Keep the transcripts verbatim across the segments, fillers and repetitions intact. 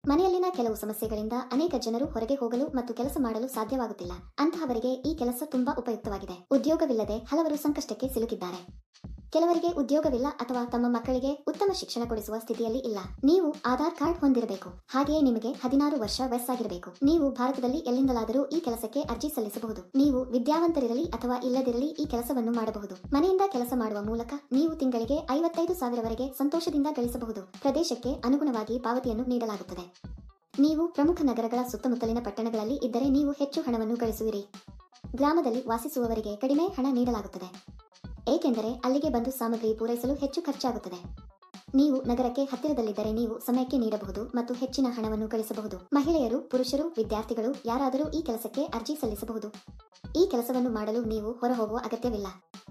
ಮನೆಯಲ್ಲಿನ ಕೆಲವು ಸಮಸ್ಯೆಗಳಿಂದ ಅನೇಕ ಜನರು ಹೊರಗೆ ಹೋಗಲು ಮತ್ತು ಕೆಲಸ ಮಾಡಲು ಸಾಧ್ಯವಾಗುತ್ತಿಲ್ಲ. ಅಂತಹವರಿಗೆ ಈ ಕೆಲಸ ತುಂಬಾ ಉಪಯುಕ್ತವಾಗಿದೆ. ಉದ್ಯೋಗವಿಲ್ಲದೆ ಹಲವರು ಸಂಕಷ್ಟಕ್ಕೆ ಸಿಲುಕಿದ್ದಾರೆ. ಕೆಲವರಿಗೆ ಉದ್ಯೋಗವಿಲ್ಲ ಅಥವಾ ತಮ್ಮ ಮಕ್ಕಳಿಗೆ ಉತ್ತಮ ಶಿಕ್ಷಣ ಕೊಡಿಸುವ ಸ್ಥಿತಿಯಲ್ಲಿ ಇಲ್ಲ. ನೀವು ಆಧಾರ್ ಕಾರ್ಡ್ ಹೊಂದಿರಬೇಕು. ಹಾಗೆಯೇ ನಿಮಗೆ ಹದಿನಾರು ವರ್ಷ ವಯಸ್ಸಾಗಿರಬೇಕು. ನೀವು ಭಾರತದಲ್ಲಿ ಎಲ್ಲಿಂದಲಾದರೂ ಈ ಕೆಲಸಕ್ಕೆ ಅರ್ಜಿ ಸಲ್ಲಿಸಬಹುದು. ನೀವು ವಿದ್ಯಾವಂತರಿರಲಿ ಅಥವಾ ಇಲ್ಲದಿರಲಿ ಈ ಕೆಲಸವನ್ನು ಮಾಡಬಹುದು. ಮನೆಯಿಂದ ಕೆಲಸ ಮಾಡುವ ಮೂಲಕ ನೀವು ತಿಂಗಳಿಗೆ ಐವತ್ತೈದು ಸಾವಿರವರೆಗೆ ಸಂತೋಷದಿಂದ ಗಳಿಸಬಹುದು. ಪ್ರದೇಶಕ್ಕೆ ಅನುಗುಣವಾಗಿ ಪಾವತಿಯನ್ನು ನೀಡಲಾಗುತ್ತದೆ. ನೀವು ಪ್ರಮುಖ ನಗರಗಳ ಸುತ್ತಮುತ್ತಲಿನ ಪಟ್ಟಣಗಳಲ್ಲಿ ಇದ್ದರೆ ನೀವು ಹೆಚ್ಚು ಹಣವನ್ನು ಗಳಿಸುವಿರಿ. ಗ್ರಾಮದಲ್ಲಿ ವಾಸಿಸುವವರಿಗೆ ಕಡಿಮೆ ಹಣ ನೀಡಲಾಗುತ್ತದೆ, ಏಕೆಂದರೆ ಅಲ್ಲಿಗೆ ಬಂದು ಸಾಮಗ್ರಿ ಪೂರೈಸಲು ಹೆಚ್ಚು ಖರ್ಚಾಗುತ್ತದೆ. ನೀವು ನಗರಕ್ಕೆ ಹತ್ತಿರದಲ್ಲಿದ್ದರೆ ನೀವು ಸಮಯಕ್ಕೆ ನೀಡಬಹುದು ಮತ್ತು ಹೆಚ್ಚಿನ ಹಣವನ್ನು ಗಳಿಸಬಹುದು. ಮಹಿಳೆಯರು, ಪುರುಷರು, ವಿದ್ಯಾರ್ಥಿಗಳು ಯಾರಾದರೂ ಈ ಕೆಲಸಕ್ಕೆ ಅರ್ಜಿ ಸಲ್ಲಿಸಬಹುದು. ಈ ಕೆಲಸವನ್ನು ಮಾಡಲು ನೀವು ಹೊರಹೋಗುವ ಅಗತ್ಯವಿಲ್ಲ.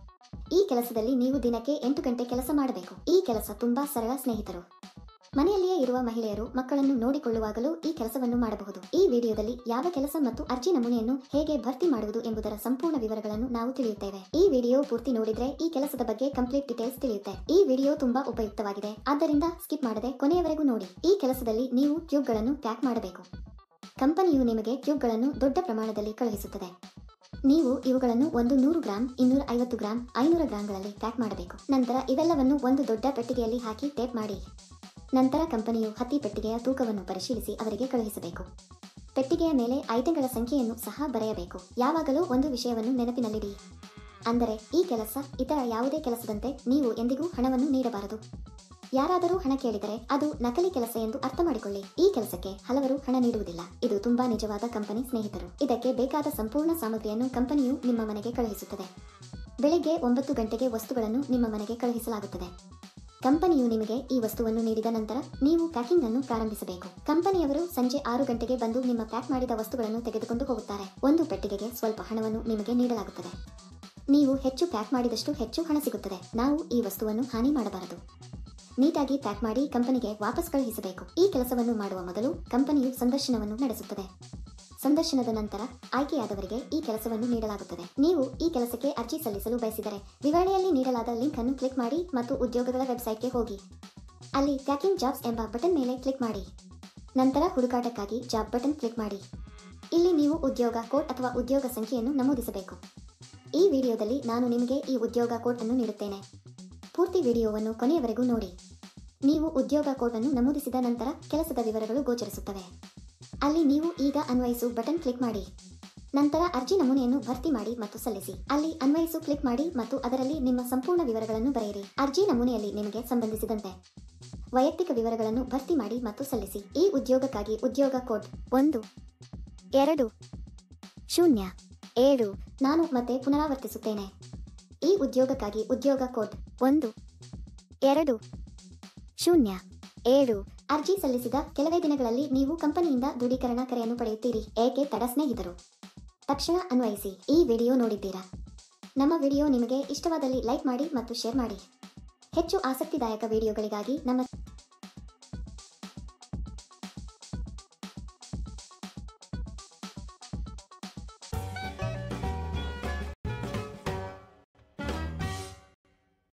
ಈ ಕೆಲಸದಲ್ಲಿ ನೀವು ದಿನಕ್ಕೆ ಎಂಟು ಗಂಟೆ ಕೆಲಸ ಮಾಡಬೇಕು. ಈ ಕೆಲಸ ತುಂಬಾ ಸರಳ ಸ್ನೇಹಿತರು. ಮನೆಯಲ್ಲಿಯೇ ಇರುವ ಮಹಿಳೆಯರು ಮಕ್ಕಳನ್ನು ನೋಡಿಕೊಳ್ಳುವಾಗಲೂ ಈ ಕೆಲಸವನ್ನು ಮಾಡಬಹುದು. ಈ ವಿಡಿಯೋದಲ್ಲಿ ಯಾವ ಕೆಲಸ ಮತ್ತು ಅರ್ಜಿ ನಮೂನೆಯನ್ನು ಹೇಗೆ ಭರ್ತಿ ಮಾಡುವುದು ಎಂಬುದರ ಸಂಪೂರ್ಣ ವಿವರಗಳನ್ನು ನಾವು ತಿಳಿಯುತ್ತೇವೆ. ಈ ವಿಡಿಯೋ ಪೂರ್ತಿ ನೋಡಿದ್ರೆ ಈ ಕೆಲಸದ ಬಗ್ಗೆ ಕಂಪ್ಲೀಟ್ ಡೀಟೇಲ್ಸ್ ತಿಳಿಯುತ್ತೆ. ಈ ವಿಡಿಯೋ ತುಂಬಾ ಉಪಯುಕ್ತವಾಗಿದೆ, ಆದ್ದರಿಂದ ಸ್ಕಿಪ್ ಮಾಡದೆ ಕೊನೆಯವರೆಗೂ ನೋಡಿ. ಈ ಕೆಲಸದಲ್ಲಿ ನೀವು ಟ್ಯೂಬ್ಗಳನ್ನು ಪ್ಯಾಕ್ ಮಾಡಬೇಕು. ಕಂಪನಿಯು ನಿಮಗೆ ಟ್ಯೂಬ್ಗಳನ್ನು ದೊಡ್ಡ ಪ್ರಮಾಣದಲ್ಲಿ ಕಳುಹಿಸುತ್ತದೆ. ನೀವು ಇವುಗಳನ್ನು ಒಂದು ನೂರು ಗ್ರಾಂ, ಇನ್ನೂರ ಐವತ್ತು ಗ್ರಾಂ, ಐನೂರು ಗ್ರಾಂಗಳಲ್ಲಿ ಪ್ಯಾಕ್ ಮಾಡಬೇಕು. ನಂತರ ಇವೆಲ್ಲವನ್ನು ಒಂದು ದೊಡ್ಡ ಪೆಟ್ಟಿಗೆಯಲ್ಲಿ ಹಾಕಿ ಟೇಪ್ ಮಾಡಿ. ನಂತರ ಕಂಪನಿಯು ಹತ್ತಿ ಪೆಟ್ಟಿಗೆಯ ತೂಕವನ್ನು ಪರಿಶೀಲಿಸಿ ಅವರಿಗೆ ಕಳುಹಿಸಬೇಕು. ಪೆಟ್ಟಿಗೆಯ ಮೇಲೆ ಐಟಂಗಳ ಸಂಖ್ಯೆಯನ್ನು ಸಹ ಬರೆಯಬೇಕು. ಯಾವಾಗಲೂ ಒಂದು ವಿಷಯವನ್ನು ನೆನಪಿನಲ್ಲಿಡಿ, ಅಂದರೆ ಈ ಕೆಲಸ ಇತರ ಯಾವುದೇ ಕೆಲಸದಂತೆ ನೀವು ಎಂದಿಗೂ ಹಣವನ್ನು ನೀಡಬಾರದು. ಯಾರಾದರೂ ಹಣ ಕೇಳಿದರೆ ಅದು ನಕಲಿ ಕೆಲಸ ಎಂದು ಅರ್ಥ ಮಾಡಿಕೊಳ್ಳಿ. ಈ ಕೆಲಸಕ್ಕೆ ಹಲವರು ಹಣ ನೀಡುವುದಿಲ್ಲ. ಇದು ತುಂಬಾ ನಿಜವಾದ ಕಂಪನಿ ಸ್ನೇಹಿತರು. ಇದಕ್ಕೆ ಬೇಕಾದ ಸಂಪೂರ್ಣ ಸಾಮಗ್ರಿಯನ್ನು ಕಂಪನಿಯು ನಿಮ್ಮ ಮನೆಗೆ ಕಳುಹಿಸುತ್ತದೆ. ಬೆಳಿಗ್ಗೆ ಒಂಬತ್ತು ಗಂಟೆಗೆ ವಸ್ತುಗಳನ್ನು ನಿಮ್ಮ ಮನೆಗೆ ಕಳುಹಿಸಲಾಗುತ್ತದೆ. ಕಂಪನಿಯು ನಿಮಗೆ ಈ ವಸ್ತುವನ್ನು ನೀಡಿದ ನಂತರ ನೀವು ಪ್ಯಾಕಿಂಗ್ ಅನ್ನು ಪ್ರಾರಂಭಿಸಬೇಕು. ಕಂಪನಿಯವರು ಸಂಜೆ ಆರು ಗಂಟೆಗೆ ಬಂದು ನಿಮ್ಮ ಪ್ಯಾಕ್ ಮಾಡಿದ ವಸ್ತುಗಳನ್ನು ತೆಗೆದುಕೊಂಡು ಹೋಗುತ್ತಾರೆ. ಒಂದು ಪೆಟ್ಟಿಗೆಗೆ ಸ್ವಲ್ಪ ಹಣವನ್ನು ನಿಮಗೆ ನೀಡಲಾಗುತ್ತದೆ. ನೀವು ಹೆಚ್ಚು ಪ್ಯಾಕ್ ಮಾಡಿದಷ್ಟು ಹೆಚ್ಚು ಹಣ ಸಿಗುತ್ತದೆ. ನಾವು ಈ ವಸ್ತುವನ್ನು ಹಾನಿ ಮಾಡಬಾರದು. ನೀಟಾಗಿ ಪ್ಯಾಕ್ ಮಾಡಿ ಕಂಪನಿಗೆ ವಾಪಸ್ ಕಳುಹಿಸಬೇಕು. ಈ ಕೆಲಸವನ್ನು ಮಾಡುವ ಮೊದಲು ಕಂಪನಿಯು ಸಂದರ್ಶನವನ್ನು ನಡೆಸುತ್ತದೆ. ಸಂದರ್ಶನದ ನಂತರ ಆಯ್ಕೆಯಾದವರಿಗೆ ಈ ಕೆಲಸವನ್ನು ನೀಡಲಾಗುತ್ತದೆ. ನೀವು ಈ ಕೆಲಸಕ್ಕೆ ಅರ್ಜಿ ಸಲ್ಲಿಸಲು ಬಯಸಿದರೆ ವಿವರಣೆಯಲ್ಲಿ ನೀಡಲಾದ ಲಿಂಕ್ ಅನ್ನು ಕ್ಲಿಕ್ ಮಾಡಿ ಮತ್ತು ಉದ್ಯೋಗಗಳ ವೆಬ್ಸೈಟ್ಗೆ ಹೋಗಿ. ಅಲ್ಲಿ ಪ್ಯಾಕಿಂಗ್ ಜಾಬ್ಸ್ ಎಂಬ ಬಟನ್ ಮೇಲೆ ಕ್ಲಿಕ್ ಮಾಡಿ. ನಂತರ ಹುಡುಕಾಟಕ್ಕಾಗಿ ಜಾಬ್ ಬಟನ್ ಕ್ಲಿಕ್ ಮಾಡಿ. ಇಲ್ಲಿ ನೀವು ಉದ್ಯೋಗ ಕೋಡ್ ಅಥವಾ ಉದ್ಯೋಗ ಸಂಖ್ಯೆಯನ್ನು ನಮೂದಿಸಬೇಕು. ಈ ವಿಡಿಯೋದಲ್ಲಿ ನಾನು ನಿಮಗೆ ಈ ಉದ್ಯೋಗ ಕೋಡ್ ಅನ್ನು ನೀಡುತ್ತೇನೆ. ಪೂರ್ತಿ ವಿಡಿಯೋವನ್ನು ಕೊನೆಯವರೆಗೂ ನೋಡಿ. ನೀವು ಉದ್ಯೋಗ ಕೋಡ್ ಅನ್ನು ನಮೂದಿಸಿದ ನಂತರ ಕೆಲಸದ ವಿವರಗಳು ಗೋಚರಿಸುತ್ತವೆ. ಅಲ್ಲಿ ನೀವು ಈಗ ಅನ್ವಯಿಸು ಬಟನ್ ಕ್ಲಿಕ್ ಮಾಡಿ. ನಂತರ ಅರ್ಜಿ ನಮೂನೆಯನ್ನು ಭರ್ತಿ ಮಾಡಿ ಮತ್ತು ಸಲ್ಲಿಸಿ. ಅಲ್ಲಿ ಅನ್ವಯಿಸು ಕ್ಲಿಕ್ ಮಾಡಿ ಮತ್ತು ಅದರಲ್ಲಿ ನಿಮ್ಮ ಸಂಪೂರ್ಣ ವಿವರಗಳನ್ನು ಬರೆಯಿರಿ. ಅರ್ಜಿ ನಮೂನೆಯಲ್ಲಿ ನಿಮಗೆ ಸಂಬಂಧಿಸಿದಂತೆ ವೈಯಕ್ತಿಕ ವಿವರಗಳನ್ನು ಭರ್ತಿ ಮಾಡಿ ಮತ್ತು ಸಲ್ಲಿಸಿ. ಈ ಉದ್ಯೋಗಕ್ಕಾಗಿ ಉದ್ಯೋಗ ಕೋಡ್ ಒಂದು ಎರಡು ಶೂನ್ಯ ಏಳು. ನಾನು ಮತ್ತೆ ಪುನರಾವರ್ತಿಸುತ್ತೇನೆ. ಈ ಉದ್ಯೋಗಕ್ಕಾಗಿ ಉದ್ಯೋಗ ಕೋಡ್ ಒಂದು ಎರಡು ಶೂನ್ಯ ಏಳು. ಅರ್ಜಿ ಸಲ್ಲಿಸಿದ ಕೆಲವೇ ದಿನಗಳಲ್ಲಿ ನೀವು ಕಂಪನಿಯಿಂದ ದೃಢೀಕರಣ ಕರೆಯನ್ನು ಪಡೆಯುತ್ತೀರಿ. ಏಕೆ ತಡ ಸ್ನೇಹಿತರು? ತಕ್ಷಣ ಅನ್ವಯಿಸಿ. ಈ ವಿಡಿಯೋ ನೋಡಿದ್ದೀರಾ? ನಮ್ಮ ವಿಡಿಯೋ ನಿಮಗೆ ಇಷ್ಟವಾದಲ್ಲಿ ಲೈಕ್ ಮಾಡಿ ಮತ್ತು ಶೇರ್ ಮಾಡಿ. ಹೆಚ್ಚು ಆಸಕ್ತಿದಾಯಕ ವಿಡಿಯೋಗಳಿಗಾಗಿ ನಮ್ಮ